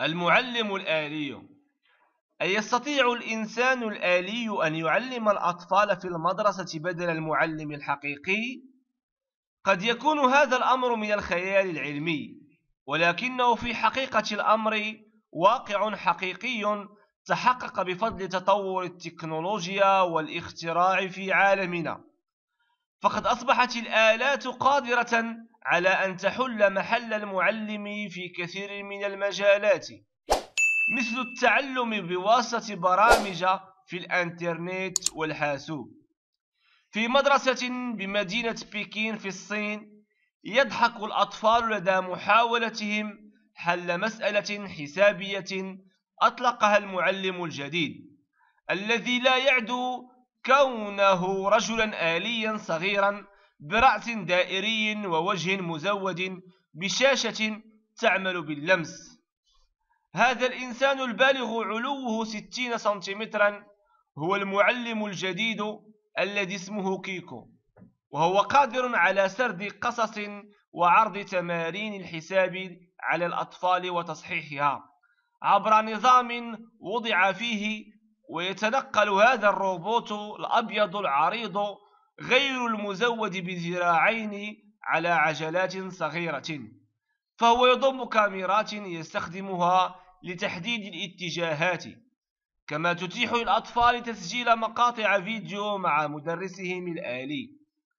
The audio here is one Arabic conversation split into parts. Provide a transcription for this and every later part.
المعلم الآلي. أي يستطيع الإنسان الآلي أن يعلم الأطفال في المدرسة بدل المعلم الحقيقي؟ قد يكون هذا الأمر من الخيال العلمي، ولكنه في حقيقة الأمر واقع حقيقي تحقق بفضل تطور التكنولوجيا والاختراع في عالمنا. فقد أصبحت الآلات قادرة على أن تحل محل المعلم في كثير من المجالات، مثل التعلم بواسطة برامج في الإنترنت والحاسوب. في مدرسة بمدينة بكين في الصين، يضحك الأطفال لدى محاولتهم حل مسألة حسابية أطلقها المعلم الجديد، الذي لا يعدو كونه رجلا آليا صغيرا برأس دائري ووجه مزود بشاشة تعمل باللمس. هذا الإنسان البالغ علوه 60 سنتيمترا هو المعلم الجديد الذي اسمه كيكو، وهو قادر على سرد قصص وعرض تمارين الحساب على الأطفال وتصحيحها عبر نظام وضع فيه. ويتنقل هذا الروبوت الأبيض العريض غير المزود بذراعين على عجلات صغيرة، فهو يضم كاميرات يستخدمها لتحديد الاتجاهات، كما تتيح للأطفال تسجيل مقاطع فيديو مع مدرسهم الآلي.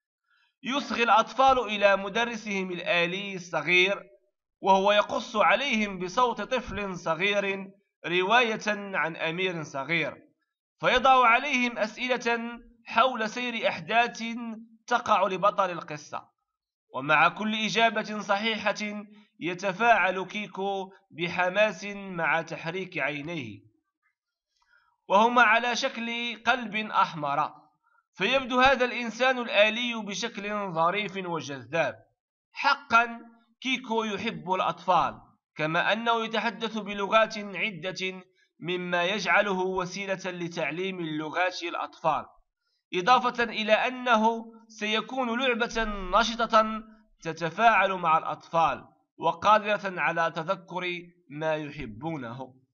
يصغي الأطفال إلى مدرسهم الآلي الصغير، وهو يقص عليهم بصوت طفل صغير رواية عن أمير صغير، فيضع عليهم أسئلة حول سير أحداث تقع لبطل القصة، ومع كل إجابة صحيحة يتفاعل كيكو بحماس مع تحريك عينيه، وهما على شكل قلب أحمر. فيبدو هذا الإنسان الآلي بشكل ظريف وجذاب. حقا كيكو يحب الأطفال، كما أنه يتحدث بلغات عدة، مما يجعله وسيلة لتعليم اللغات الأطفال، إضافة إلى أنه سيكون لعبة نشطة تتفاعل مع الأطفال وقادرة على تذكر ما يحبونه.